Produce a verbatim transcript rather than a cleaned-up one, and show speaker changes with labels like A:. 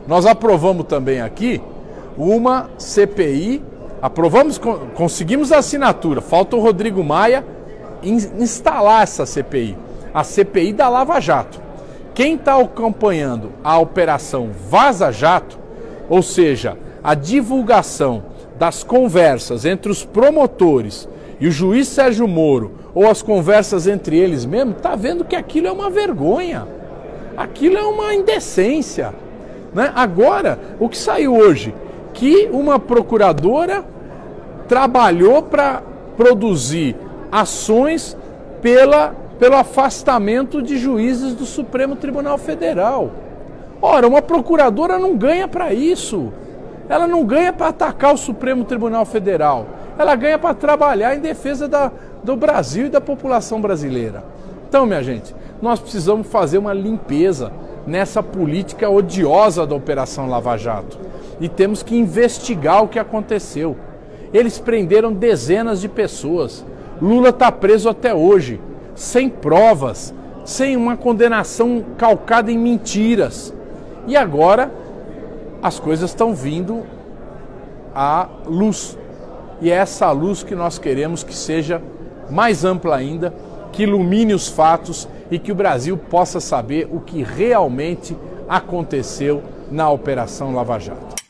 A: Nós aprovamos também aqui uma C P I, aprovamos, conseguimos a assinatura, falta o Rodrigo Maia instalar essa C P I, a C P I da Lava Jato. Quem está acompanhando a operação Vaza Jato, ou seja, a divulgação das conversas entre os promotores e o juiz Sérgio Moro, ou as conversas entre eles mesmo, está vendo que aquilo é uma vergonha, aquilo é uma indecência, né? Agora, o que saiu hoje? Que uma procuradora trabalhou para produzir ações pela, pelo afastamento de juízes do Supremo Tribunal Federal. Ora, uma procuradora não ganha para isso. Ela não ganha para atacar o Supremo Tribunal Federal. Ela ganha para trabalhar em defesa da, do Brasil e da população brasileira. Então, minha gente, nós precisamos fazer uma limpeza nessa política odiosa da Operação Lava Jato. E temos que investigar o que aconteceu. Eles prenderam dezenas de pessoas. Lula está preso até hoje, sem provas, sem uma condenação calcada em mentiras. E agora as coisas estão vindo à luz. E é essa luz que nós queremos que seja mais ampla ainda, que ilumine os fatos e que o Brasil possa saber o que realmente aconteceu na Operação Lava Jato.